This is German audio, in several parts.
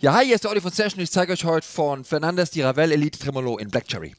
Ja, hi, hier ist der Audio von Session. Ich zeige euch heute von Fernandes die Ravel Elite Tremolo in Black Cherry.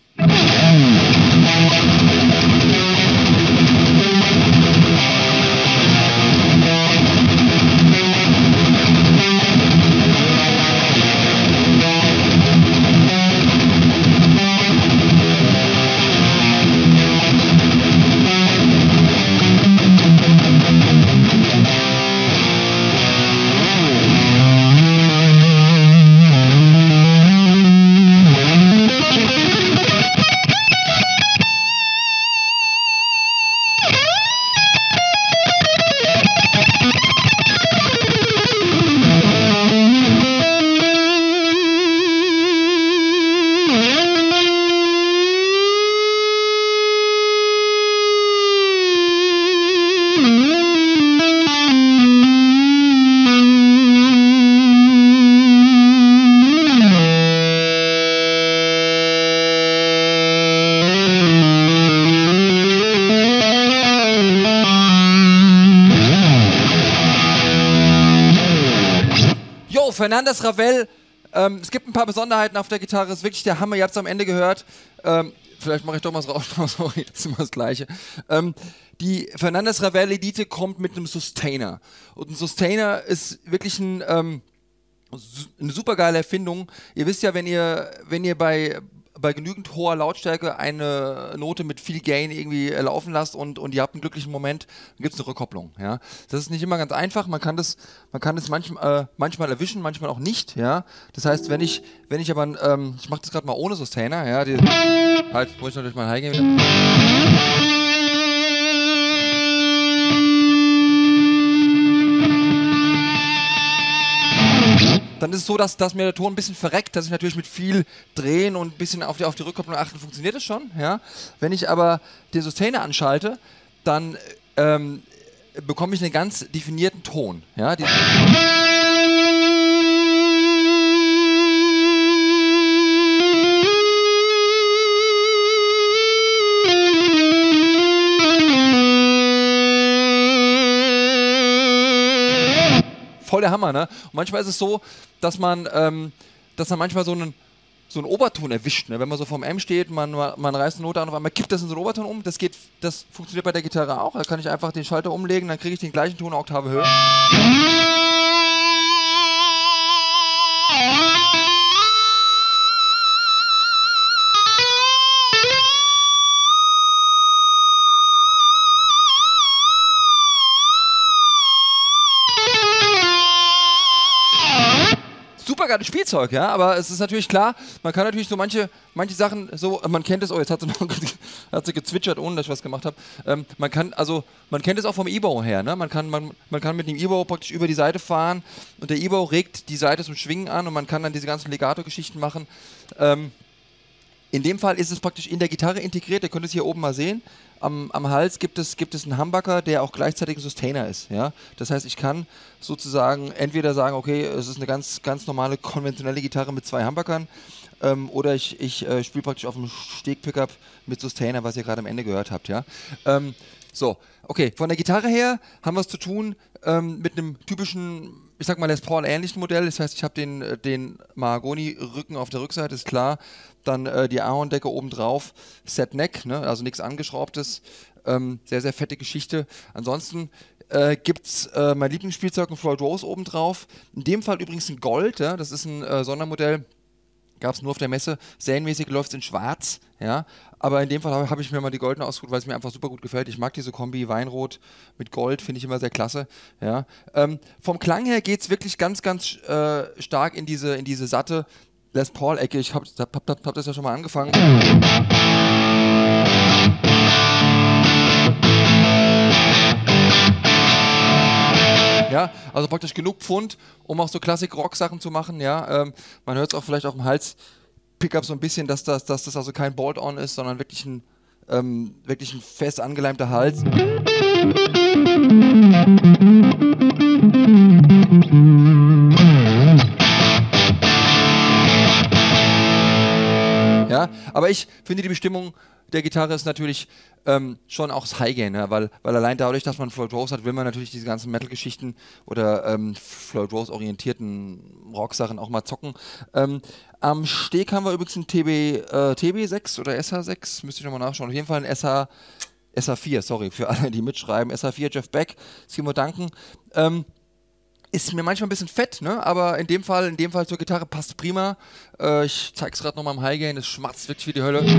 Fernandes Ravel, es gibt ein paar Besonderheiten auf der Gitarre, ist wirklich der Hammer, ihr habt es am Ende gehört. Vielleicht mache ich doch mal das Rauschen, sorry, das ist immer das Gleiche. Die Fernandes Ravel Elite kommt mit einem Sustainer. Und ein Sustainer ist wirklich eine super geile Erfindung. Ihr wisst ja, wenn ihr bei genügend hoher Lautstärke eine Note mit viel Gain irgendwie laufen lasst und ihr habt einen glücklichen Moment, dann gibt es eine Rückkopplung. Ja? Das ist nicht immer ganz einfach, man kann das manchmal erwischen, manchmal auch nicht. Ja? Das heißt, wenn ich aber, ich mache das gerade mal ohne Sustainer, ja, halt, muss ich natürlich mal High gehen. Dann ist es so, dass mir der Ton ein bisschen verreckt, dass ich natürlich mit viel Drehen und ein bisschen auf die Rückkopplung achten, funktioniert das schon. Ja? Wenn ich aber den Sustainer anschalte, dann bekomme ich einen ganz definierten Ton. Ja? Voll der Hammer, ne? Und manchmal ist es so, dass man manchmal so einen Oberton erwischt, ne? Wenn man so vom M steht, man reißt eine Note an, auf einmal kippt das in so einen Oberton um. Das funktioniert bei der Gitarre auch. Da kann ich einfach den Schalter umlegen, dann kriege ich den gleichen Ton eine Oktave höher. Super geiles Spielzeug, ja, aber es ist natürlich klar, man kann natürlich so manche Sachen so, man kennt es, oh, jetzt hat sie gezwitschert, ohne dass ich was gemacht habe. Man kennt es auch vom E-Bow her, ne? Man kann mit dem E-Bow praktisch über die Seite fahren und der E-Bow regt die Seite zum Schwingen an und man kann dann diese ganzen Legato-Geschichten machen. In dem Fall ist es praktisch in der Gitarre integriert, ihr könnt es hier oben mal sehen. Am Hals gibt es einen Humbucker, der auch gleichzeitig ein Sustainer ist. Ja? Das heißt, ich kann sozusagen entweder sagen, okay, es ist eine ganz normale, konventionelle Gitarre mit zwei Humbuckern, oder ich spiele praktisch auf dem Steg-Pickup mit Sustainer, was ihr gerade am Ende gehört habt. Ja? So, okay, von der Gitarre her haben wir es zu tun mit einem typischen, ich sag mal, Les Paul ähnlichen Modell. Das heißt, ich habe den Mahagoni-Rücken auf der Rückseite, ist klar. Dann die Ahorndecke oben drauf, Set Neck, ne? Also nichts Angeschraubtes. Sehr, sehr fette Geschichte. Ansonsten gibt es mein Lieblingsspielzeug, ein Floyd Rose oben drauf. In dem Fall übrigens ein Gold, ja? Das ist ein Sondermodell. Gab es nur auf der Messe. Serienmäßig läuft es in schwarz, ja. Aber in dem Fall habe ich mir mal die goldene ausgesucht, weil es mir einfach super gut gefällt. Ich mag diese Kombi Weinrot mit Gold, finde ich immer sehr klasse, ja. Vom Klang her geht es wirklich ganz stark in diese satte Les Paul-Ecke. Ich hab das ja schon mal angefangen. Ja, also praktisch genug Pfund, um auch so Klassik-Rock-Sachen zu machen, ja. Man hört es auch vielleicht auf dem Hals-Pickup so ein bisschen, dass das also kein Bolt-On ist, sondern wirklich ein fest angeleimter Hals. Ja, aber ich finde die Bestimmung der Gitarre ist natürlich schon auch das High-Gain, ne? weil allein dadurch, dass man Floyd Rose hat, will man natürlich diese ganzen Metal-Geschichten oder Floyd Rose-orientierten Rock-Sachen auch mal zocken. Am Steg haben wir übrigens einen TB6 oder SH6, müsste ich nochmal nachschauen. Auf jeden Fall ein SH4, sorry, für alle, die mitschreiben. SH4 Jeff Beck, Simo Duncan. Ist mir manchmal ein bisschen fett, ne? Aber in dem Fall zur Gitarre passt prima. Ich zeig's gerade nochmal im High-Gain, es schmatzt wirklich wie die Hölle.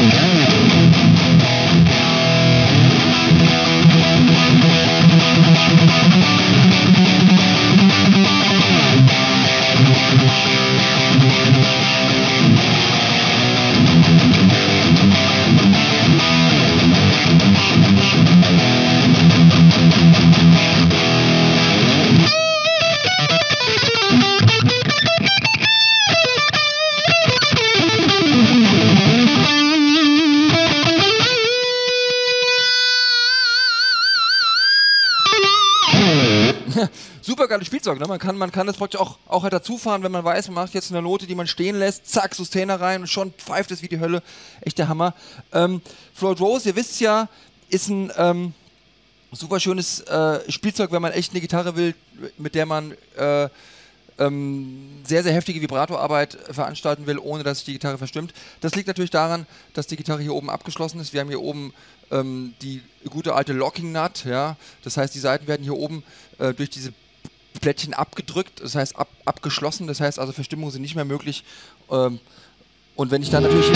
Super geiles Spielzeug, ne? Man kann das praktisch auch halt dazu fahren, wenn man weiß, man macht jetzt eine Note, die man stehen lässt, zack, Sustainer rein und schon pfeift es wie die Hölle. Echt der Hammer. Floyd Rose, ihr wisst ja, ist ein super schönes Spielzeug, wenn man echt eine Gitarre will, mit der man sehr, sehr heftige Vibratoarbeit veranstalten will, ohne dass sich die Gitarre verstimmt. Das liegt natürlich daran, dass die Gitarre hier oben abgeschlossen ist. Wir haben hier oben die gute alte Locking Nut, ja. Das heißt, die Saiten werden hier oben durch diese Plättchen abgedrückt, das heißt abgeschlossen, das heißt also Verstimmungen sind nicht mehr möglich. Und wenn ich dann natürlich...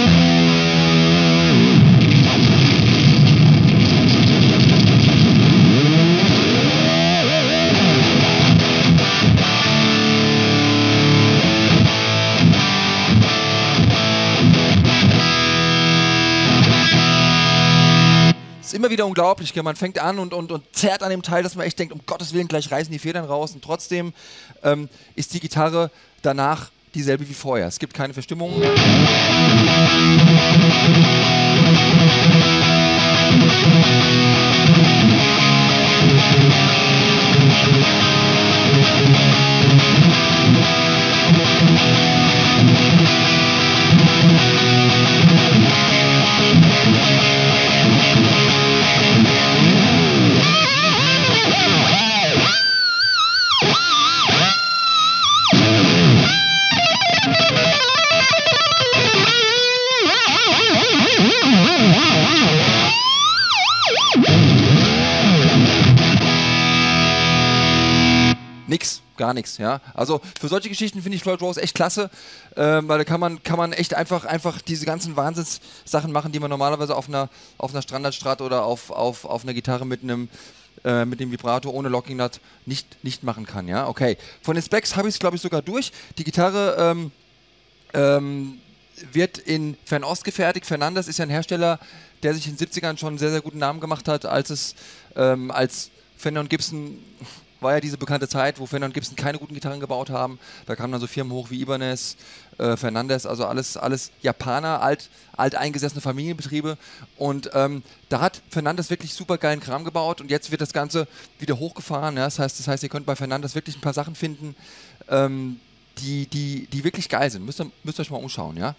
Ist immer wieder unglaublich, gell? Man fängt an und zerrt an dem Teil, dass man echt denkt, um Gottes Willen, gleich reißen die Federn raus und trotzdem ist die Gitarre danach dieselbe wie vorher. Es gibt keine Verstimmungen mehr. Nix, gar nichts, ja. Also für solche Geschichten finde ich Floyd Rose echt klasse, weil da kann man echt einfach diese ganzen Wahnsinnssachen machen, die man normalerweise auf einer Standardstrat oder auf einer Gitarre mit dem Vibrato ohne Locking Nut nicht machen kann, ja. Okay, von den Specs habe ich es, glaube ich, sogar durch. Die Gitarre wird in Fernost gefertigt. Fernandes ist ja ein Hersteller, der sich in den 70ern schon einen sehr, sehr guten Namen gemacht hat, als Fender und Gibson... War ja diese bekannte Zeit, wo Fender und Gibson keine guten Gitarren gebaut haben. Da kamen dann so Firmen hoch wie Ibanez, Fernandes, also alles Japaner, alteingesessene Familienbetriebe. Und da hat Fernandes wirklich super geilen Kram gebaut und jetzt wird das Ganze wieder hochgefahren. Ja? Das heißt, ihr könnt bei Fernandes wirklich ein paar Sachen finden, die wirklich geil sind. Müsst ihr euch mal umschauen, ja?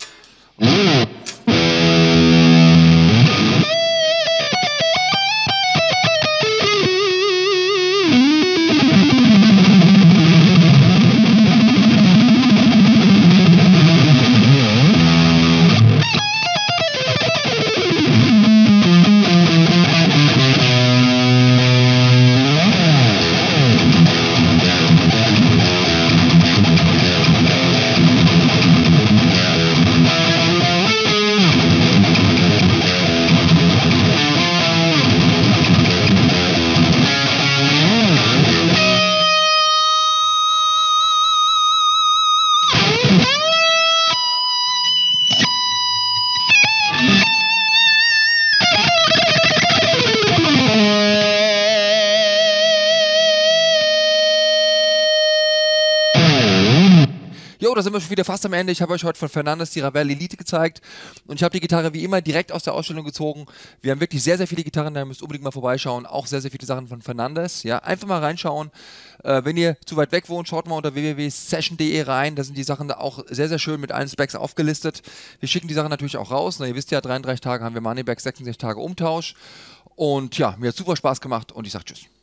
Jo, da sind wir schon wieder fast am Ende. Ich habe euch heute von Fernandes die Ravel Elite gezeigt und ich habe die Gitarre wie immer direkt aus der Ausstellung gezogen. Wir haben wirklich sehr, sehr viele Gitarren, da müsst ihr unbedingt mal vorbeischauen. Auch sehr, sehr viele Sachen von Fernandes. Ja, einfach mal reinschauen. Wenn ihr zu weit weg wohnt, schaut mal unter www.session.de rein. Da sind die Sachen da auch sehr, sehr schön mit allen Specs aufgelistet. Wir schicken die Sachen natürlich auch raus. Na, ihr wisst ja, 33 Tage haben wir Moneyback, 66 Tage Umtausch. Und ja, mir hat super Spaß gemacht und ich sage Tschüss.